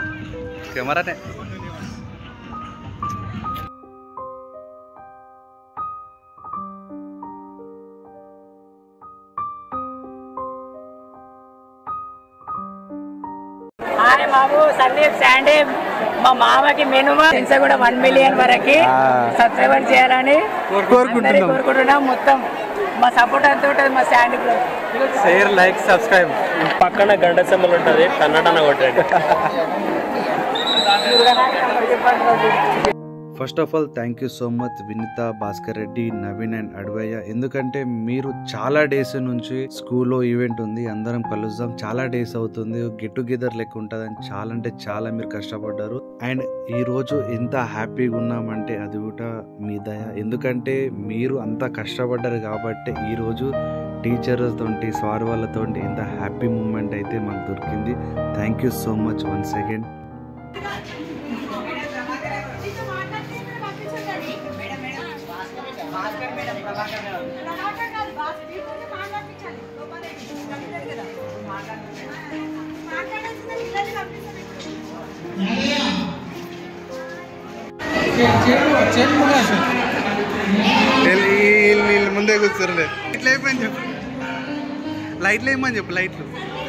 కెమెరానే hi బాబు Sandeep Sandy మా మామకి మినిమం కూడా 1 మిలియన్ వరకు సబ్స్క్రైబర్ చేయాలని కోరుకుంటున్నాం. మొత్తం మా సపోర్ట్ అంతా ఉంటుంది మా శాండీ షేర్ లైక్ సబ్స్క్రైబ్. పక్కన గంట సింబల్ ఉంటుంది, కన్నడన కొట్టండి. First of all thank you so much Vineetha, Bhaskar Reddy, Naveen and Advayya. ఎందుకంటే మీరు చాలా డేస్ నుంచి స్కూల్లో ఈవెంట్ ఉంది, అందరం కలుద్దాం, చాలా డేస్ అవుతుంది, గెట్ టుగెదర్ లెక్క ఉంటుంది అని చాలా అంటే చాలా మీరు కష్టపడ్డారు. అండ్ ఈ రోజు ఎంత హ్యాపీగా ఉన్నామంటే అది కూడా మీ దయ. ఎందుకంటే మీరు అంత కష్టపడ్డారు కాబట్టి ఈ రోజు టీచర్స్ తోటి సార్ వాళ్ళతో ఎంత హ్యాపీ మూమెంట్ అయితే మాకు దొరికింది. Thank you so much once again. ముందే కూర్చోరులే. లైట్లు అయిపోయింది చెప్పు, లైట్లు వేయమని చెప్పు, లైట్లు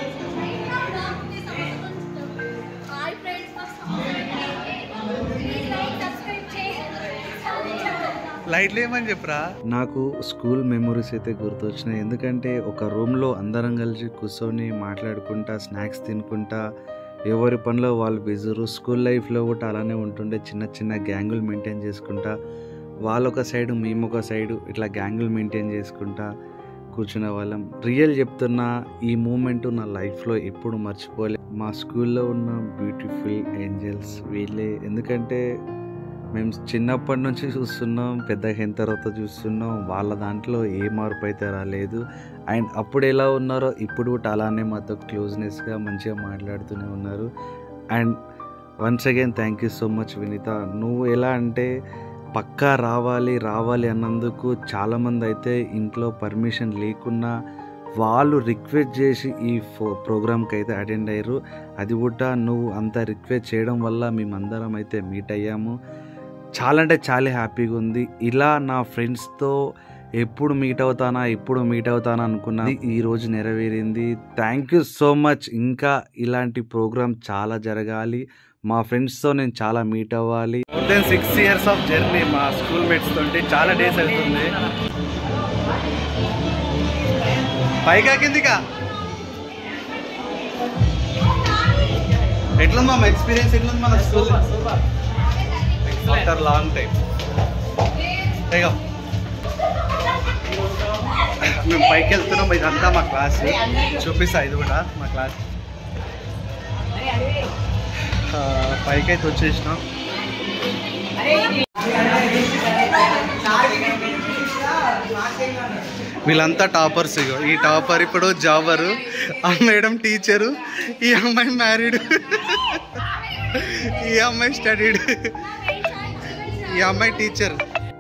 లైట్లు ఏమని చెప్పరా. నాకు స్కూల్ మెమొరీస్ అయితే గుర్తొచ్చినాయి. ఎందుకంటే ఒక రూమ్లో అందరం కలిసి కూర్చొని మాట్లాడుకుంటా, స్నాక్స్ తినుకుంటా, ఎవరి పనిలో వాళ్ళు బిజీరు. స్కూల్ లైఫ్లో కూడా అలానే ఉంటుండే, చిన్న చిన్న గ్యాంగులు మెయింటైన్ చేసుకుంటా, వాళ్ళొక సైడు మేము ఒక సైడు ఇట్లా గ్యాంగులు మెయింటైన్ చేసుకుంటా కూర్చునే వాళ్ళం. రియల్ చెప్తున్నా, ఈ మూమెంట్ నా లైఫ్లో ఎప్పుడు మర్చిపోలే. మా స్కూల్లో ఉన్న బ్యూటిఫుల్ ఏంజల్స్ వీళ్ళే. ఎందుకంటే మేము చిన్నప్పటి నుంచి చూస్తున్నాం, పెద్దగా అయిన తర్వాత చూస్తున్నాం, వాళ్ళ దాంట్లో ఏ మార్పు అయితే రాలేదు. అండ్ అప్పుడు ఎలా ఉన్నారో ఇప్పుడు కూడా అలానే మాతో క్లోజ్నెస్గా మంచిగా మాట్లాడుతూనే ఉన్నారు. And once again thank you so much Vineetha. నువ్వు ఎలా అంటే పక్కా రావాలి అన్నందుకు చాలామంది అయితే ఇంట్లో పర్మిషన్ లేకున్నా వాళ్ళు రిక్వెస్ట్ చేసి ఈ ప్రోగ్రామ్కి అయితే అటెండ్ అయ్యారు. అది కూడా నువ్వు అంత రిక్వెస్ట్ చేయడం వల్ల మేమందరం అయితే మీట్ అయ్యాము. చాలా అంటే చాలా హ్యాపీగా ఉంది. ఇలా నా ఫ్రెండ్స్తో ఎప్పుడు మీట్ అవుతానా అనుకున్నది ఈరోజు నెరవేరింది. Thank you so much. ఇంకా ఇలాంటి ప్రోగ్రామ్ చాలా జరగాలి. మా ఫ్రెండ్స్తో నేను చాలా మీట్ అవ్వాలి. More than 6 years of journey మా స్కూల్ మేట్స్ తోటి చాలా డేస్ అవుతుంది. పైగా కిందిగా ఎట్లుంది మా ఎక్స్పీరియన్స్, ఎట్లుంది మన స్కూల్ ఆఫ్టర్ లాంగ్ టైం? మేము పైకి వెళ్తున్నాం. ఇదంతా మా క్లాస్, చూపిస్తా. ఇది కూడా మా క్లాస్. పైకి అయితే వచ్చేసినాం. వీళ్ళంతా టాపర్స్. ఈ టాపర్ ఇప్పుడు జాబరు, ఆ మేడం టీచరు, ఈ అమ్మాయి మ్యారీడ్, ఈ అమ్మాయి స్టడీడ్, ఈ అమ్మాయి టీచర్.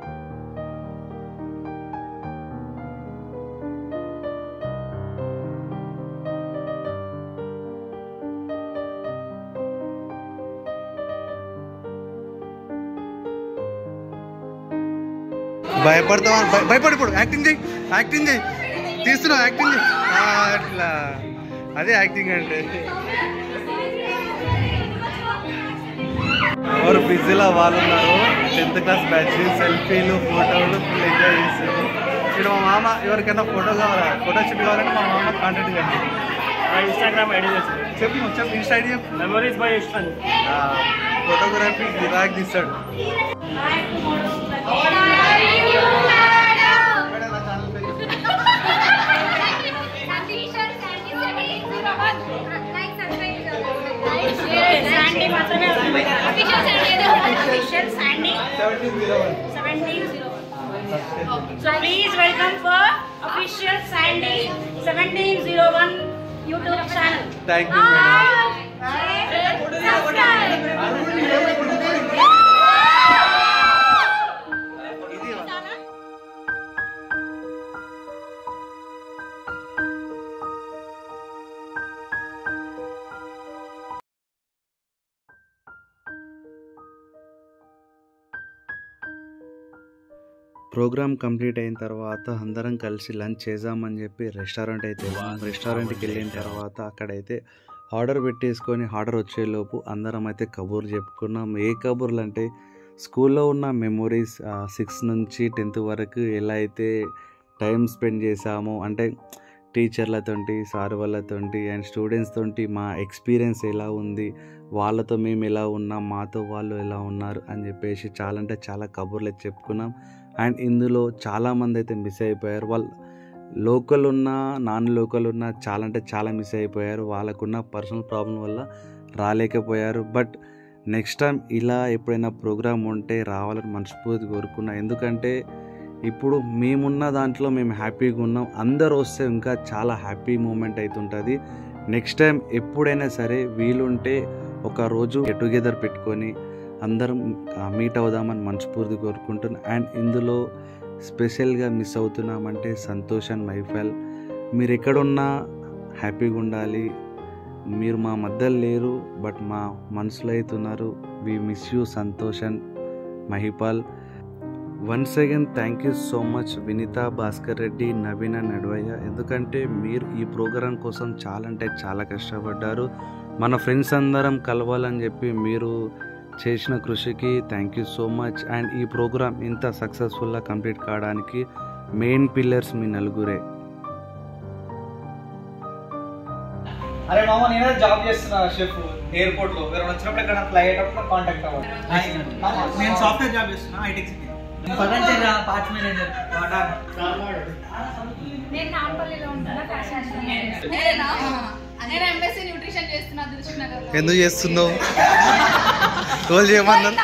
భయపడతావా? భయపడిపోడు. యాక్టింగ్ చేయి తీస్తున్నావు, యాక్టింగ్ చేయి. అట్లా అదే యాక్టింగ్ అంటే. ఎవరు బిజీలో వాళ్ళు ఉన్నారు. 10th క్లాస్ బ్యాచ్ సెల్ఫీలు, ఫోటోలు ఫుల్ ఎంజాయ్ చేస్తారు. ఇక్కడ మా మామ ఎవరికైనా ఫోటో కావాలా, ఫోటో షూట్ కావాలంటే మా మామ కాంటాక్ట్ కండి. ఇన్స్టాగ్రామ్ ఐడి చెప్పు ఇన్స్టా ఐడి చెప్పు. మెమరీస్ బై ఇష్టం. ఫోటోగ్రఫీ గిరాక్ తీస్తాడు. So please welcome for official Sandy 1701 YouTube channel. Thank you, Subscribe. Program complete అయిన తర్వాత అందరం కలిసి లంచ్ చేద్దామని చెప్పి రెస్టారెంట్ అయితే వెళ్ళాం. రెస్టారెంట్కి వెళ్ళిన తర్వాత అక్కడైతే ఆర్డర్ పెట్టేసుకొని ఆర్డర్ వచ్చేలోపు అందరం అయితే కబుర్లు చెప్పుకున్నాం. ఏ కబుర్లు అంటే స్కూల్లో ఉన్న మెమొరీస్ 6 నుంచి 10th వరకు ఎలా అయితే టైం స్పెండ్ చేసామో, అంటే టీచర్లతోటి, సార్ వాళ్ళతోటి అండ్ స్టూడెంట్స్ తోటి మా ఎక్స్పీరియన్స్ ఎలా ఉంది, వాళ్ళతో మేము ఎలా ఉన్నాం, మాతో వాళ్ళు ఎలా ఉన్నారు అని చెప్పేసి చాలా అంటే చాలా కబుర్లు అయితే చెప్పుకున్నాం. అండ్ ఇందులో చాలామంది అయితే మిస్ అయిపోయారు. వాళ్ళు లోకల్ ఉన్న నాన్ లోకల్ ఉన్న చాలా అంటే చాలా మిస్ అయిపోయారు. వాళ్ళకున్న పర్సనల్ ప్రాబ్లం వల్ల రాలేకపోయారు. బట్ నెక్స్ట్ టైం ఇలా ఎప్పుడైనా ప్రోగ్రామ్ ఉంటే రావాలని మనస్ఫూర్తి కోరుకున్నా. ఎందుకంటే ఇప్పుడు మేమున్న దాంట్లో మేము హ్యాపీగా ఉన్నాం. అందరూ వస్తే ఇంకా చాలా హ్యాపీ మూమెంట్ అవుతుంటుంది. నెక్స్ట్ టైం ఎప్పుడైనా సరే వీలుంటే ఒక రోజు గెట్ టుగెదర్ పెట్టుకొని అందరం మీట్ అవుదామని మనస్ఫూర్తి కోరుకుంటున్నాను. అండ్ ఇందులో స్పెషల్గా మిస్ అవుతున్నామంటే సంతోష్ అండ్ మైఫల్, మీరు ఎక్కడున్నా హ్యాపీగా ఉండాలి. మీరు మా మధ్యలో లేరు, బట్ మా మనసులో అవుతున్నారు. We miss you Santosh and Mahipal. Once again thank you so much Vineetha, Bhaskar Reddy, Naveen and Advayya. ఎందుకంటే మీరు ఈ ప్రోగ్రాం కోసం చాలా అంటే చాలా కష్టపడ్డారు. మన ఫ్రెండ్స్ అందరం కలవాలని చెప్పి మీరు చేసిన కృషికి thank you so much. And ఈ ప్రోగ్రాం ఇంత సక్సెస్ఫుల్గా కంప్లీట్ కావడానికి మెయిన్ పిల్లర్స్ మీ నలుగురే. అరే మామ, నేనే జాబ్ చేస్తున్నా షెఫ్ ఎయిర్పోర్ట్ లో. ఎవరైనా వచ్చినప్పుడు ఇక్కడ ఫ్లై అయ్యేటప్పుడు కాంటాక్ట్ అవ్వాలి. నేను సాఫ్ట్వేర్ జాబ్ చేస్తున్నా ఐటెక్ సిటీ. Parts manager. నేను నాంపల్లిలో ఉంటాను, ఫ్యాషన్ డిజైనర్. నేను ఎంఎస్సీ న్యూట్రిషన్ చేస్తున్నా దిల్సుఖ్నగర్లో. ఎందుకు చేస్తున్నావు? రోజు చేయమన్నారు.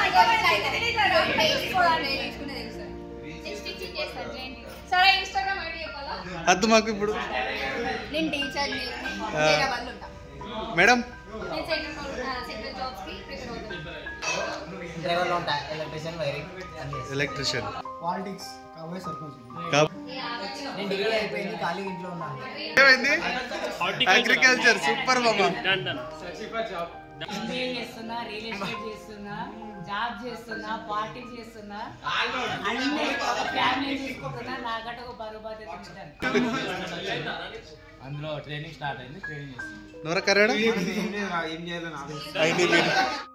సరే ఇన్స్టాగ్రామ్ ఐడి చెప్పాలా? అద్దు మాకు ఇప్పుడు. నేను టీచర్ని వాళ్ళు ఉంటా మేడం. నేను సెంట్రల్ జాబ్స్ కి ప్రిపేర్ అవుతాను. డ్రైవర్లో ఉంటా, ఎలక్ట్రీషియన్, వైరింగ్, ఎలక్ట్రిషియన్. పాలిటిక్స్ కాబోయే సర్పంచ్. నేను డిగ్రీ అయిపోయింది, ఖాళీ ఇంట్లో ఉన్నాను. ఏమైంది? అగ్రికల్చర్ సూపర్ మామ. ఎంబీఏ చేస్తున్నా, రియల్ ఎస్టేట్ చేస్తున్నా, జాబ్ చేస్తున్నా, పార్టీ చేస్తున్నా, అన్ని ఫ్యామిలీ చూసుకుంటున్నా. నాకంటే ఒక బరువు బాధ్యత ఉంటుంది. అందులో ట్రైనింగ్ స్టార్ట్ అయింది, ట్రైనింగ్ చేస్తాను. నోర కర్రాడు ఏం చేయాలని